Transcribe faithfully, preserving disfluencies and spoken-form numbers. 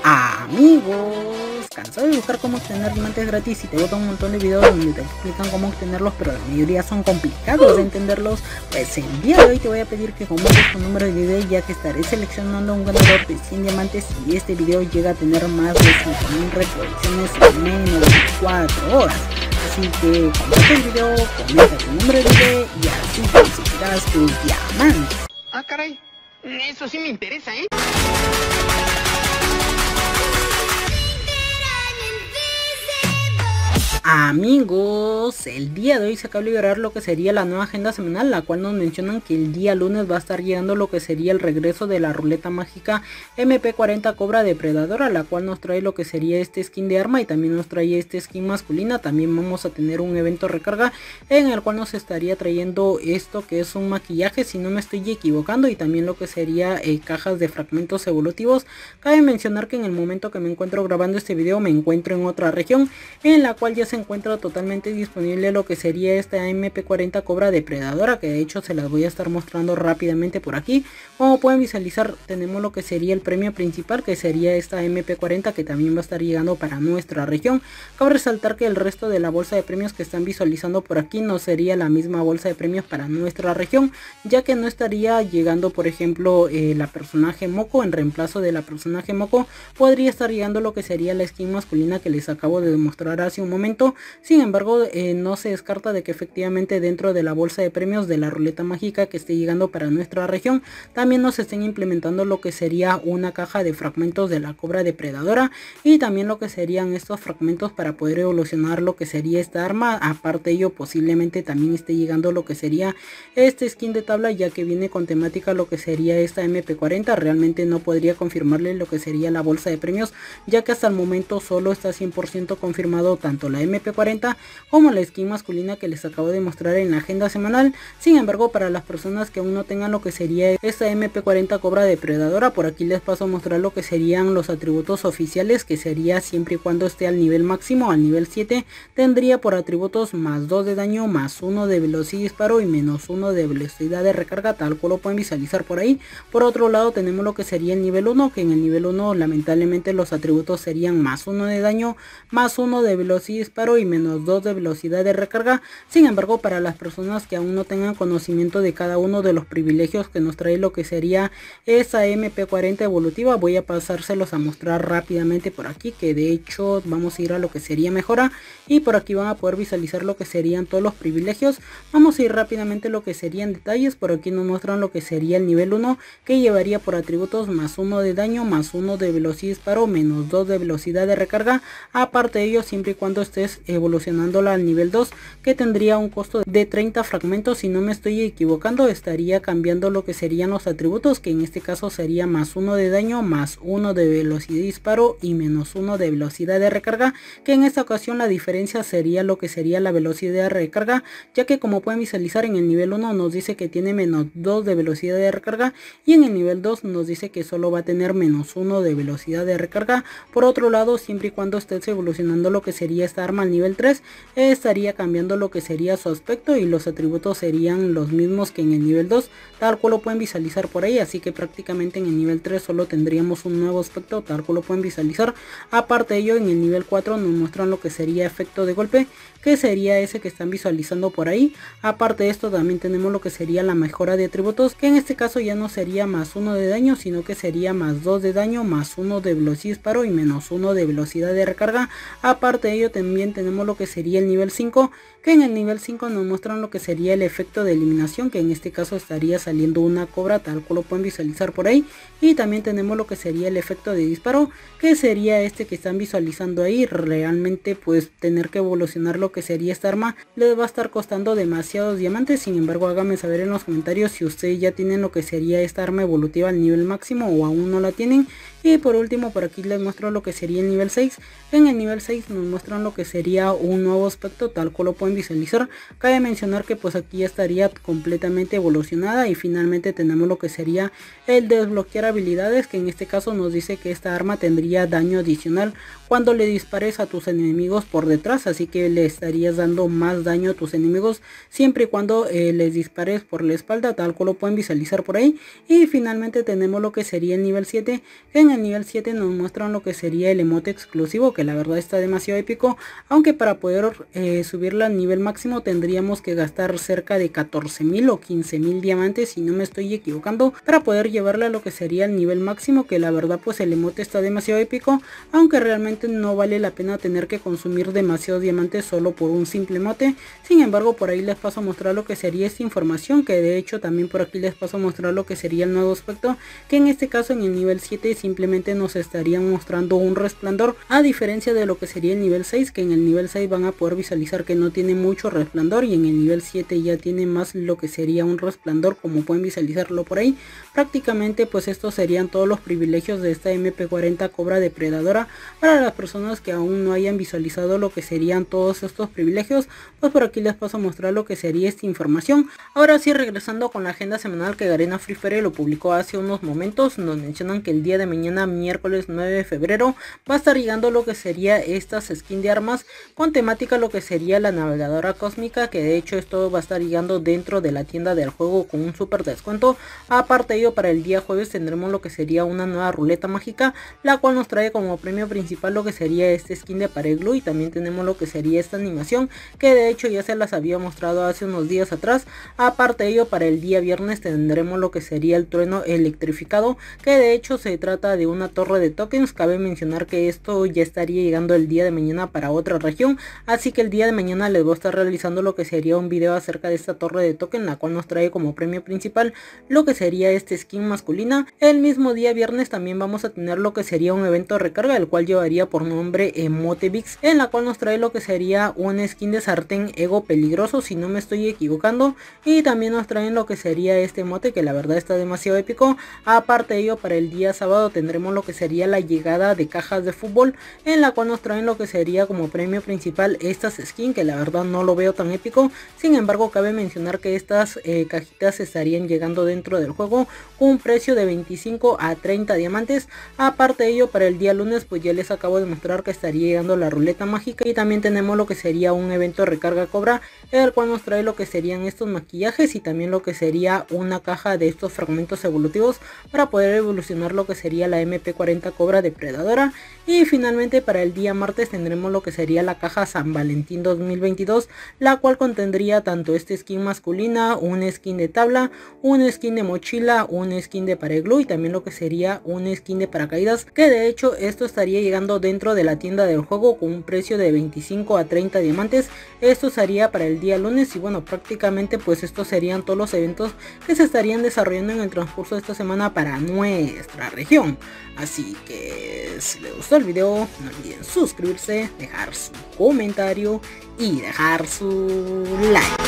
Amigos, cansado de buscar cómo obtener diamantes gratis y te botan un montón de videos donde te explican cómo obtenerlos, pero la mayoría son complicados de entenderlos. Pues el día de hoy te voy a pedir que comentes tu número de video, ya que estaré seleccionando un ganador de cien diamantes y este video llega a tener más de cinco mil reproducciones en menos de cuatro horas. Así que comparte el video, comenta tu número de video y así conseguirás tus diamantes. Ah, caray, eso sí me interesa, ¿eh? Amigos, el día de hoy se acaba de liberar lo que sería la nueva agenda semanal, la cual nos mencionan que el día lunes va a estar llegando lo que sería el regreso de la ruleta mágica M P cuarenta Cobra Depredadora, la cual nos trae lo que sería este skin de arma y también nos trae este skin masculina. También vamos a tener un evento recarga en el cual nos estaría trayendo esto que es un maquillaje, si no me estoy equivocando, y también lo que sería eh, cajas de fragmentos evolutivos. Cabe mencionar que en el momento que me encuentro grabando este video me encuentro en otra región en la cual ya se encuentra totalmente disponible lo que sería esta M P cuarenta Cobra Depredadora, que de hecho se las voy a estar mostrando rápidamente por aquí. Como pueden visualizar, tenemos lo que sería el premio principal, que sería esta M P cuarenta, que también va a estar llegando para nuestra región. Cabe resaltar que el resto de la bolsa de premios que están visualizando por aquí no sería la misma bolsa de premios para nuestra región, ya que no estaría llegando, por ejemplo, eh, la personaje Moco. En reemplazo de la personaje Moco podría estar llegando lo que sería la skin masculina que les acabo de demostrar hace un momento. Sin embargo, eh, no se descarta de que efectivamente dentro de la bolsa de premios de la ruleta mágica que esté llegando para nuestra región también nos estén implementando lo que sería una caja de fragmentos de la Cobra Depredadora y también lo que serían estos fragmentos para poder evolucionar lo que sería esta arma. Aparte de ello, posiblemente también esté llegando lo que sería este skin de tabla, ya que viene con temática lo que sería esta M P cuarenta. Realmente no podría confirmarle lo que sería la bolsa de premios, ya que hasta el momento solo está cien por ciento confirmado tanto la M P cuarenta como la skin masculina que les acabo de mostrar en la agenda semanal. Sin embargo, para las personas que aún no tengan lo que sería esta M P cuarenta Cobra Depredadora, por aquí les paso a mostrar lo que serían los atributos oficiales, que sería siempre y cuando esté al nivel máximo, al nivel siete, tendría por atributos más dos de daño, más uno de velocidad y disparo y menos uno de velocidad de recarga, tal cual lo pueden visualizar por ahí. Por otro lado tenemos lo que sería el nivel uno, que en el nivel uno lamentablemente los atributos serían más uno de daño, más uno de velocidad y disparo y menos dos de velocidad de recarga. Sin embargo, para las personas que aún no tengan conocimiento de cada uno de los privilegios que nos trae lo que sería esa M P cuarenta evolutiva, voy a pasárselos a mostrar rápidamente por aquí, que de hecho vamos a ir a lo que sería mejora y por aquí van a poder visualizar lo que serían todos los privilegios. Vamos a ir rápidamente lo que serían detalles. Por aquí nos muestran lo que sería el nivel uno, que llevaría por atributos más uno de daño, más uno de velocidad y disparo, menos dos de velocidad de recarga. Aparte de ello, siempre y cuando estés evolucionándola al nivel dos, que tendría un costo de treinta fragmentos, si no me estoy equivocando, estaría cambiando lo que serían los atributos, que en este caso sería más uno de daño, más uno de velocidad de disparo y menos uno de velocidad de recarga, que en esta ocasión la diferencia sería lo que sería la velocidad de recarga, ya que como pueden visualizar en el nivel uno nos dice que tiene menos dos de velocidad de recarga y en el nivel dos nos dice que solo va a tener menos uno de velocidad de recarga. Por otro lado, siempre y cuando estés evolucionando lo que sería esta arma al nivel tres, estaría cambiando lo que sería su aspecto y los atributos serían los mismos que en el nivel dos, tal cual lo pueden visualizar por ahí. Así que prácticamente en el nivel tres solo tendríamos un nuevo aspecto, tal cual lo pueden visualizar. Aparte de ello, en el nivel cuatro nos muestran lo que sería efecto de golpe, que sería ese que están visualizando por ahí. Aparte de esto también tenemos lo que sería la mejora de atributos, que en este caso ya no sería más uno de daño, sino que sería más dos de daño, más uno de velocidad de disparo y menos uno de velocidad de recarga. Aparte de ello también tenemos lo que sería el nivel cinco, que en el nivel cinco nos muestran lo que sería el efecto de eliminación, que en este caso estaría saliendo una cobra, tal cual lo pueden visualizar por ahí. Y también tenemos lo que sería el efecto de disparo, que sería este que están visualizando ahí. Realmente pues tener que evolucionar lo que sería esta arma les va a estar costando demasiados diamantes. Sin embargo, háganme saber en los comentarios si ustedes ya tienen lo que sería esta arma evolutiva al nivel máximo o aún no la tienen. Y por último, por aquí les muestro lo que sería el nivel seis. En el nivel seis nos muestran lo que sería un nuevo aspecto, tal cual lo pueden visualizar. Cabe mencionar que pues aquí ya estaría completamente evolucionada. Y finalmente tenemos lo que sería el desbloquear habilidades, que en este caso nos dice que esta arma tendría daño adicional cuando le dispares a tus enemigos por detrás. Así que le estarías dando más daño a tus enemigos siempre y cuando eh, les dispares por la espalda, tal cual lo pueden visualizar por ahí. Y finalmente tenemos lo que sería el nivel siete, que en En el nivel siete nos muestran lo que sería el emote exclusivo, que la verdad está demasiado épico, aunque para poder eh, subirla al nivel máximo tendríamos que gastar cerca de catorce mil o quince mil diamantes, si no me estoy equivocando, para poder llevarla a lo que sería el nivel máximo, que la verdad pues el emote está demasiado épico, aunque realmente no vale la pena tener que consumir demasiados diamantes solo por un simple emote. Sin embargo, por ahí les paso a mostrar lo que sería esta información, que de hecho también por aquí les paso a mostrar lo que sería el nuevo aspecto, que en este caso en el nivel siete simplemente nos estarían mostrando un resplandor, a diferencia de lo que sería el nivel seis, que en el nivel seis van a poder visualizar que no tiene mucho resplandor, y en el nivel siete ya tiene más lo que sería un resplandor, como pueden visualizarlo por ahí. Prácticamente pues estos serían todos los privilegios de esta M P cuarenta Cobra Depredadora. Para las personas que aún no hayan visualizado lo que serían todos estos privilegios, pues por aquí les paso a mostrar lo que sería esta información. Ahora sí, regresando con la agenda semanal que Garena Free Fire lo publicó hace unos momentos, nos mencionan que el día de mañana, miércoles nueve de febrero, va a estar llegando lo que sería estas skins de armas con temática lo que sería la navegadora cósmica, que de hecho esto va a estar llegando dentro de la tienda del juego con un super descuento. Aparte de ello, para el día jueves tendremos lo que sería una nueva ruleta mágica, la cual nos trae como premio principal lo que sería este skin de Pared Glue, y también tenemos lo que sería esta animación, que de hecho ya se las había mostrado hace unos días atrás. Aparte de ello, para el día viernes tendremos lo que sería el trueno electrificado, que de hecho se trata de una torre de tokens. Cabe mencionar que esto ya estaría llegando el día de mañana para otra región, así que el día de mañana les voy a estar realizando lo que sería un video acerca de esta torre de token, la cual nos trae como premio principal lo que sería este skin masculina. El mismo día viernes también vamos a tener lo que sería un evento de recarga, el cual llevaría por nombre Emotevix, en la cual nos trae lo que sería un skin de sartén ego peligroso, si no me estoy equivocando, y también nos traen lo que sería este emote, que la verdad está demasiado épico. Aparte de ello, para el día sábado tendremos lo que sería la llegada de cajas de fútbol, en la cual nos traen lo que sería como premio principal estas skins, que la verdad no lo veo tan épico. Sin embargo, cabe mencionar que estas eh, cajitas estarían llegando dentro del juego con un precio de veinticinco a treinta diamantes. Aparte de ello, para el día lunes pues ya les acabo de mostrar que estaría llegando la ruleta mágica, y también tenemos lo que sería un evento de recarga cobra, el cual nos trae lo que serían estos maquillajes y también lo que sería una caja de estos fragmentos evolutivos para poder evolucionar lo que sería la M P cuarenta Cobra Depredadora. Y finalmente para el día martes tendremos lo que sería la caja San Valentín dos mil veintidós, la cual contendría tanto este skin masculina, un skin de tabla, un skin de mochila, un skin de Pared Glue y también lo que sería un skin de paracaídas, que de hecho esto estaría llegando dentro de la tienda del juego con un precio de veinticinco a treinta diamantes. Esto sería para el día lunes, y bueno, prácticamente pues estos serían todos los eventos que se estarían desarrollando en el transcurso de esta semana para nuestra región. Así que si les gustó el video, no olviden suscribirse, dejar su comentario y dejar su like.